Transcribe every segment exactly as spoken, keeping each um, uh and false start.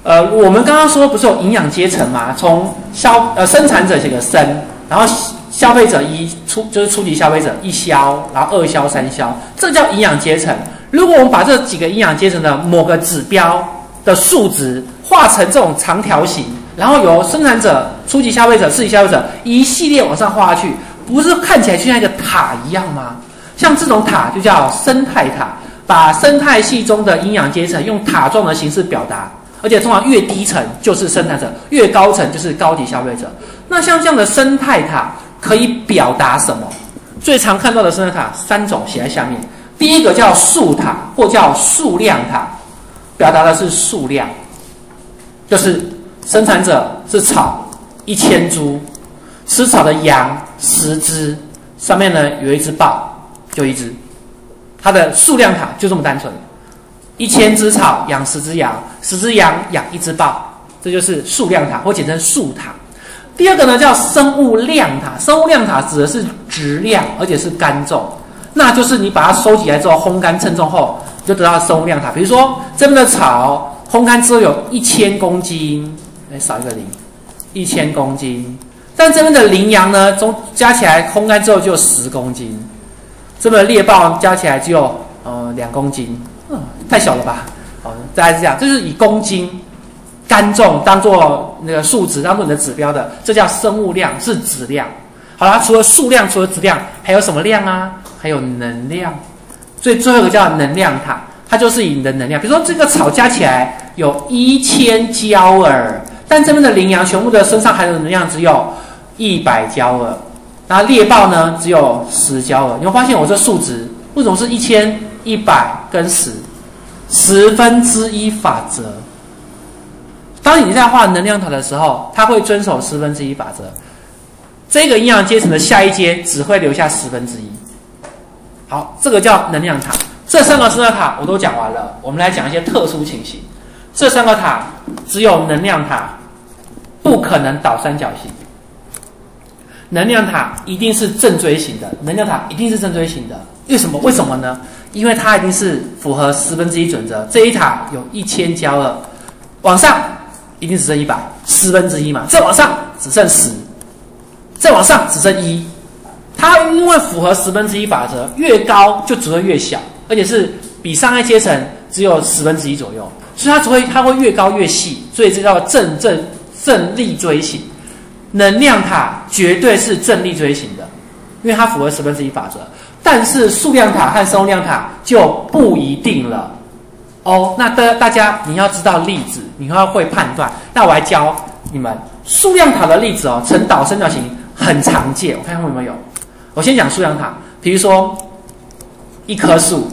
呃，我们刚刚说不是有营养阶层吗？从消呃生产者写个生，然后消费者一初就是初级消费者一消，然后二消、三消，这叫营养阶层。如果我们把这几个营养阶层的某个指标的数值画成这种长条形，然后由生产者、初级消费者、次级消费者一系列往上画下去，不是看起来就像一个塔一样吗？像这种塔就叫生态塔，把生态系中的营养阶层用塔状的形式表达。而且通常越低层就是生产者，越高层就是高级消费者。那像这样的生态塔可以表达什么？最常看到的生态塔三种写在下面。第一个叫数塔或叫数量塔，表达的是数量，就是生产者是草一千株，吃草的羊十只，上面呢有一只豹，就一只，它的数量塔就这么单纯。一千只草养十只羊，十只羊养一只豹，这就是数量塔，或简称数塔。第二个呢叫生物量塔，生物量塔指的是质量，而且是干重，那就是你把它收集来之后烘干称重后，你就得到生物量塔。比如说这边的草烘干之后有一千公斤，哎，少一个零，一千公斤。但这边的羚羊呢，中加起来烘干之后就有十公斤，这边的猎豹加起来只有呃两公斤。嗯，太小了吧？好，大概是这样，这是以公斤干重当做那个数值，当做你的指标的，这叫生物量，是质量。好啦，除了数量，除了质量，还有什么量啊？还有能量。所以最后一个叫能量塔，它就是以你的能量，比如说这个草加起来有一千焦耳，但这边的羚羊全部的身上含有的能量只有一百焦耳，然后猎豹呢只有十焦耳。你会发现我这数值为什么是一千？一百跟十，十分之一法则。当你在画能量塔的时候，它会遵守十分之一法则。这个营养阶层的下一阶只会留下十分之一。好，这个叫能量塔。这三个生态塔我都讲完了，我们来讲一些特殊情形。这三个塔只有能量塔不可能倒三角形。能量塔一定是正锥形的，能量塔一定是正锥形的。为什么？为什么呢？因为它一定是符合十分之一准则。这一塔有一千焦耳，往上一定只剩一百，十分之一嘛。再往上只剩十，再往上只剩一。它因为符合十分之一法则，越高就只会越小，而且是比上一阶层只有十分之一左右，所以它只会它会越高越细，所以这叫正正正立锥形。能量塔绝对是正立锥形的，因为它符合十分之一法则。但是数量塔和生物量塔就不一定了哦。那大大家你要知道例子，你要会判断。那我来教你们数量塔的例子哦，呈倒三角形很常见。我看看有没有。我先讲数量塔，比如说一棵树，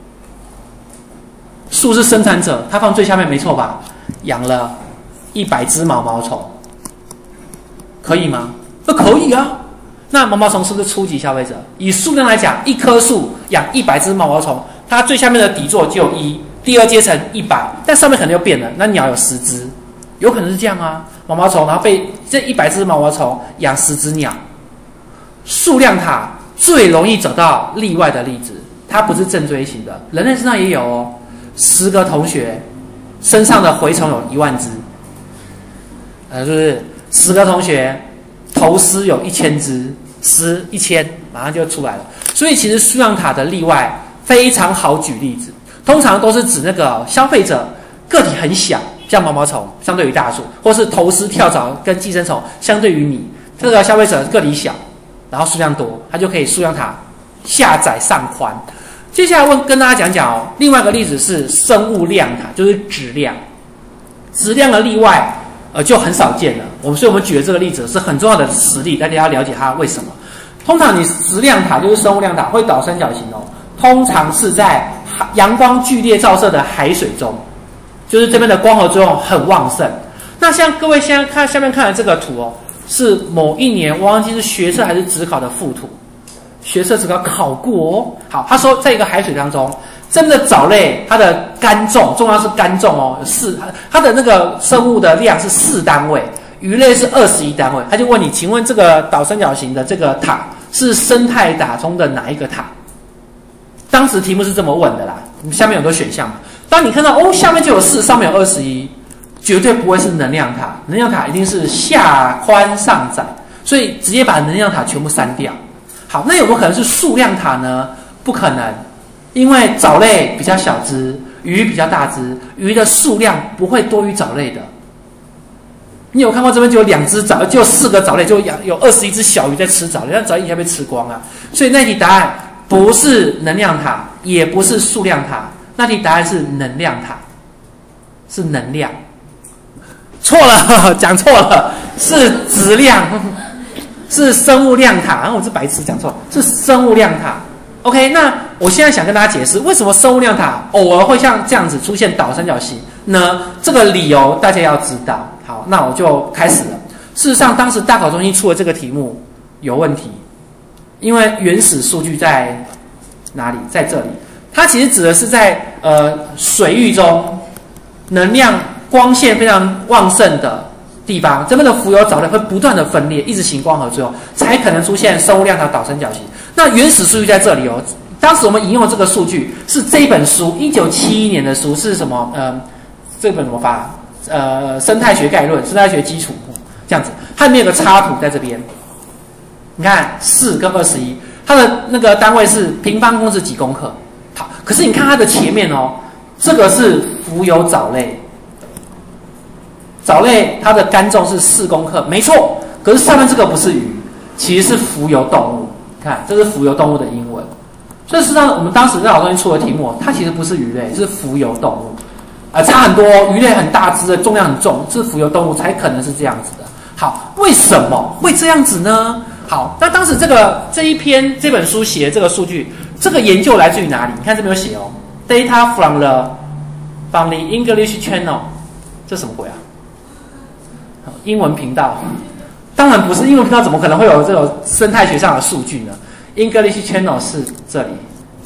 树是生产者，它放最下面没错吧？养了一百只毛毛虫，可以吗？那可以啊。那毛毛虫是不是初级消费者？以数量来讲，一棵树养一百只毛毛虫，它最下面的底座就有一，第二阶层一百，但上面可能又变了。那鸟有十只，有可能是这样啊。毛毛虫，然后被这一百只毛毛虫养十只鸟。数量塔最容易找到例外的例子，它不是正锥形的，人类身上也有哦。十个同学身上的蛔虫有一万只，呃，是不是？十个同学。头虱有一千只，十一千马上就出来了。所以其实数量塔的例外非常好举例子，通常都是指那个消费者个体很小，像毛毛虫相对于大树，或是头虱、跳蚤跟寄生虫相对于你，这个消费者个体小，然后数量多，它就可以数量塔下载上宽。接下来问跟大家讲讲哦，另外一个例子是生物量塔，就是质量，质量的例外。呃，就很少见了。我们所以我们举的这个例子是很重要的实例，大家要了解它为什么。通常你质量塔就是生物量塔会倒三角形哦，通常是在阳光剧烈照射的海水中，就是这边的光合作用很旺盛。那像各位现在看下面看的这个图哦，是某一年我忘记是学测还是指考的附图，学测指考考过哦。好，他说在一个海水当中。真的藻类，它的干重，重要是干重哦，四，它的那个生物的量是四单位，鱼类是二十一单位。他就问你，请问这个倒三角形的这个塔是生态塔中的哪一个塔？当时题目是这么问的啦，下面有个选项嘛。当你看到哦，下面就有四，上面有二十一， 绝对不会是能量塔，能量塔一定是下宽上窄，所以直接把能量塔全部删掉。好，那有没有可能是数量塔呢？不可能，因为藻类比较小只，鱼比较大只，鱼的数量不会多于藻类的。你有看过这边就有两只藻，就有四个藻类，就有二十一只小鱼在吃藻类，那藻类一下被吃光啊。所以那题答案不是能量塔，也不是数量塔，那题答案是能量塔，是能量。错了，讲错了，是质量，是生物量塔。然后我是白痴讲错，是生物量塔。OK， 那我现在想跟大家解释，为什么生物量塔偶尔会像这样子出现倒三角形呢？这个理由大家要知道。好，那我就开始了。事实上，当时大考中心出的这个题目有问题，因为原始数据在哪里？在这里。它其实指的是在呃水域中能量光线非常旺盛的地方，这边的浮游藻类会不断的分裂，一直行光合作用，才可能出现生物量塔倒三角形。那原始数据在这里哦。当时我们引用这个数据是这一本书，一九七一年的书，是什么？呃，这本怎么发？呃，生态学概论，生态学基础，这样子。它里面有个插图在这边，你看四跟二十一，它的那个单位是平方公尺几公克。好，可是你看它的前面哦，这个是浮游藻类，藻类它的干重是四公克，没错。可是上面这个不是鱼，其实是浮游动物。看，这是浮游动物的英文。所以事实上，我们当时在老中心出的题目，它其实不是鱼类，是浮游动物。啊、呃，差很多，鱼类很大只的，重量很重，是浮游动物才可能是这样子的。好，为什么会这样子呢？好，那当时这个这一篇这本书写的这个数据，这个研究来自于哪里？你看这边有写哦 ，data from the from the English Channel， 这什么鬼啊？英文频道？当然不是，英文频道怎么可能会有这种生态学上的数据呢 ？English Channel 是这里，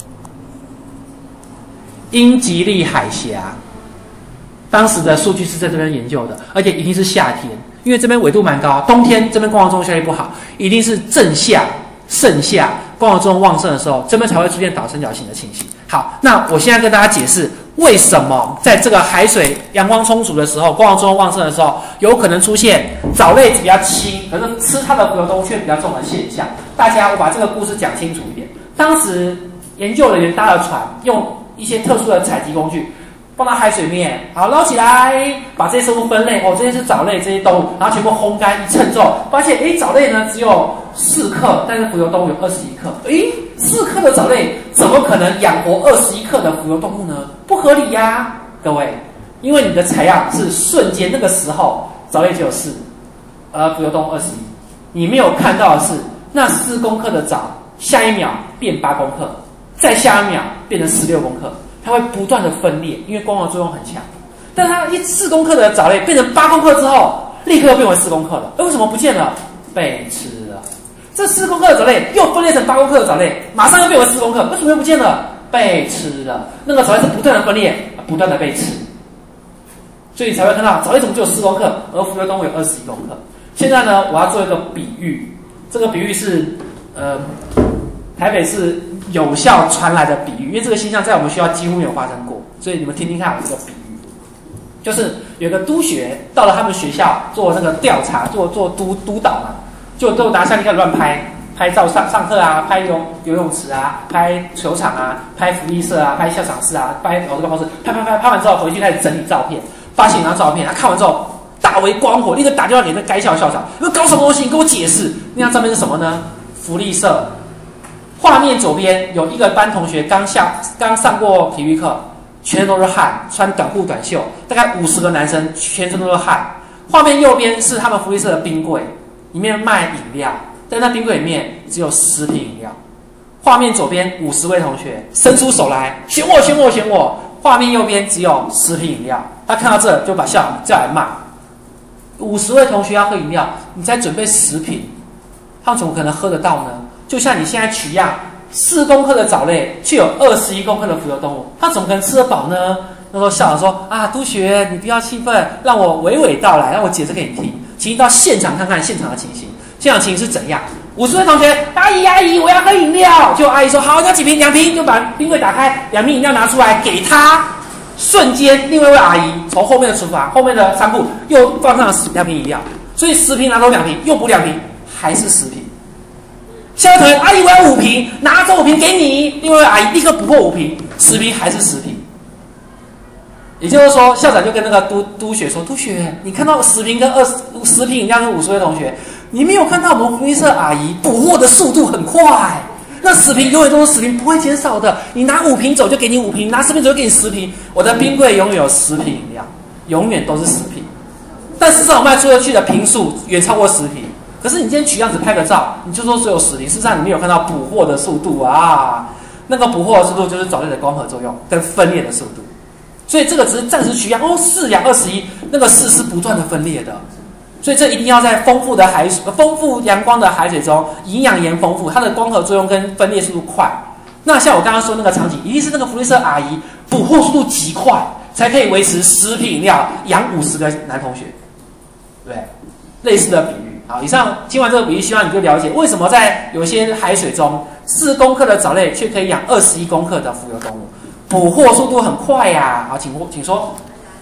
英吉利海峡。当时的数据是在这边研究的，而且一定是夏天，因为这边纬度蛮高，冬天这边光合作用效率不好，一定是正夏、盛夏光合作用旺盛的时候，这边才会出现倒三角形的情形。好，那我现在跟大家解释，为什么在这个海水阳光充足的时候，光合作用旺盛的时候，有可能出现藻类比较轻，可是吃它的浮游动物却比较重的现象。大家，我把这个故事讲清楚一点。当时研究人员搭了船，用一些特殊的采集工具。放到海水面，好捞起来，把这些生物分类哦，这些是藻类，这些动物，然后全部烘干一称之后，发现诶，藻类呢只有四克，但是浮游动物有二十一克。诶，四克的藻类怎么可能养活二十一克的浮游动物呢？不合理呀、啊，各位，因为你的采样是瞬间，那个时候藻类只有四，而浮游动物二十一，你没有看到的是那四公克的藻，下一秒变八公克，再下一秒变成十六公克。它会不断的分裂，因为光合作用很强。但它一四公克的藻类变成八公克之后，立刻又变为四公克了。而为什么不见了？被吃了。这四公克的藻类又分裂成八公克的藻类，马上又变为四公克，为什么又不见了？被吃了。那个藻类是不断的分裂，不断的被吃，所以你才会看到藻类怎么只有四公克，而浮游动物有二十一公克。现在呢，我要做一个比喻，这个比喻是呃台北市有效传来的比喻，因为这个现象在我们学校几乎没有发生过，所以你们听听看我这个比喻，就是有个督学到了他们学校做那个调查，做做督督导嘛，就都拿相机开始乱拍，拍照上上课啊，拍游游泳池啊，拍球场啊，拍福利社啊，拍校长室啊，拍老师办公室，拍拍拍拍完之后回去开始整理照片，发现一张照片，他看完之后大为光火，立刻打电话给那该校校长，你搞什么东西？你给我解释。那张照片是什么呢？福利社。画面左边有一个班同学刚下刚上过体育课，全身都是汗，穿短裤短袖，大概五十个男生全身都是汗。画面右边是他们福利社的冰柜，里面卖饮料，但那冰柜里面只有十瓶饮料。画面左边五十位同学伸出手来，选我选我选我。画面右边只有十瓶饮料，他看到这就把校长叫来骂。五十位同学要喝饮料，你才准备十瓶，他们怎么可能喝得到呢？就像你现在取样四公克的藻类，却有二十一公克的浮游动物，他怎么可能吃得饱呢？那时候校长说：“啊，督学，你不要气愤，让我娓娓道来，让我解释给你听。请你到现场看看现场的情形，现场情形是怎样？”五十位同学，阿姨阿姨，我要喝饮料。就阿姨说：“好，你要几瓶？两瓶。”就把冰柜打开，两瓶饮料拿出来给他。 瞬间另外一位阿姨从后面的厨房、后面的仓库又放上了两瓶饮料，所以十瓶拿走两瓶，又补两瓶，还是十瓶。下一位同学，阿姨我要五瓶，拿走五瓶给你。另外一位阿姨立刻补货五瓶，十瓶还是十瓶。也就是说，校长就跟那个督督学说：“督学，你看到十瓶跟二十十瓶饮料跟五十位同学，你没有看到我们福利社阿姨补货的速度很快。那十瓶永远都是十瓶，不会减少的。你拿五瓶走就给你五瓶，拿十瓶走就给你十瓶。我的冰柜永远有十瓶饮料，永远都是十瓶。但事实上我卖出去的瓶数远超过十瓶。可是你今天取样只拍个照，你就说只有十瓶，事实上你没有看到补货的速度啊。那个补货的速度就是藻类的光合作用跟分裂的速度。所以这个只是暂时取样哦，四氧二十一，那个四是不断的分裂的。”所以这一定要在丰富的海水、丰富阳光的海水中，营养盐丰富，它的光合作用跟分裂速度快。那像我刚刚说那个场景，一定是那个福利社阿姨补货速度极快，才可以维持十瓶饮料养五十个男同学，对，类似的比喻。好，以上听完这个比喻，希望你就了解为什么在有些海水中，四公克的藻类却可以养二十一公克的浮游动物，补货速度很快呀、啊。好，请请说。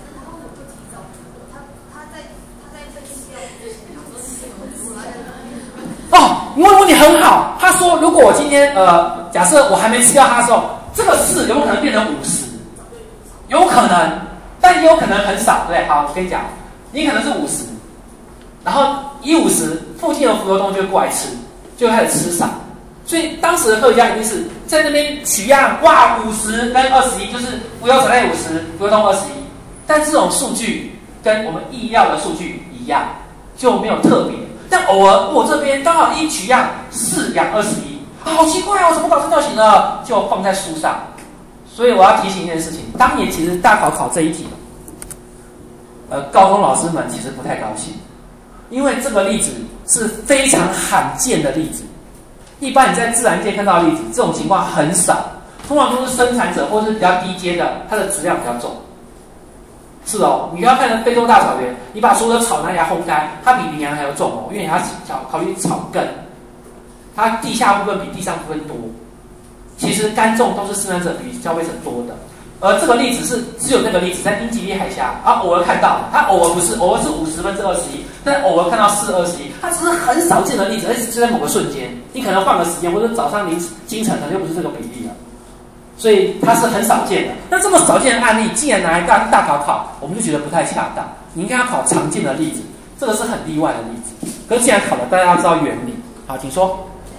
哦，你问问题很好。他说，如果我今天呃，假设我还没吃掉它的时候，这个四有没有可能变成五十？有可能，但也有可能很少，对不对？好，我跟你讲，你可能是五十，然后一五十附近的浮游动物就会过来吃，就会开始吃少。所以当时的科学家一定是在那边取样，哇，五十跟二十一，就是浮游藻类五十，浮游动物二十一。但这种数据跟我们意料的数据一样，就没有特别。但偶尔我这边刚好一取样四养二十一，好奇怪哦，怎么搞这造型呢？就放在书上。所以我要提醒一件事情，当年其实大考考这一题，呃，高中老师们其实不太高兴，因为这个例子是非常罕见的例子。一般你在自然界看到的例子，这种情况很少，通常都是生产者或是比较低阶的，它的质量比较重。是哦，你要看非洲大草原，你把所有的草拿来烘干，它比羚羊还要重哦，因为你要考考虑草根，它地下部分比地上部分多。其实干重都是生产者比消费者多的，而这个例子是只有那个例子在英吉利海峡，啊，偶尔看到，它偶尔不是，偶尔是五十分之二十一，但偶尔看到四二十一，它只是很少见的例子，而且就在某个瞬间，你可能换个时间，或者早上凌清晨，可能就不是这个比例了。所以它是很少见的。那这么少见的案例，既然拿来大大考考，我们就觉得不太恰当。你应该要考常见的例子，这个是很例外的例子。可是既然考了，大家要知道原理。好，请说。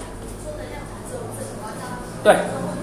对。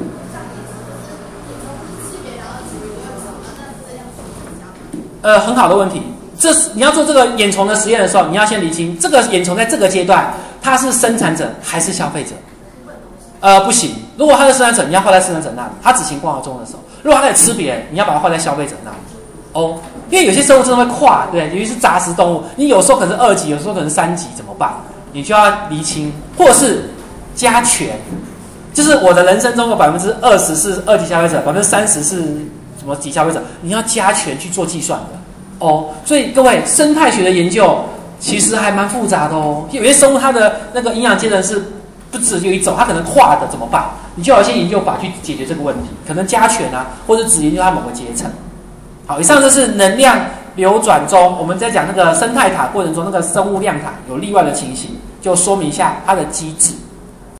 呃，很好的问题。这是你要做这个眼虫的实验的时候，你要先厘清这个眼虫在这个阶段，它是生产者还是消费者？呃，不行。如果它是生产者，你要画在生产者那里；它只行光合作用的时候，如果它在吃别人，你要把它画在消费者那里。哦，因为有些生物真的会跨，对，尤其是杂食动物，你有时候可能是二级，有时候可能是三级，怎么办？你就要厘清，或者是加权，就是我的人生中有百分之二十是二级消费者，百分之三十是什么级消费者，你要加权去做计算的。哦，所以各位，生态学的研究其实还蛮复杂的哦。有些生物它的那个营养阶层是不只有一种，它可能跨的怎么办？你就有一些研究法去解决这个问题，可能加权啊，或者只研究它某个阶层。好，以上就是能量流转中，我们在讲那个生态塔过程中那个生物量塔有例外的情形，就说明一下它的机制。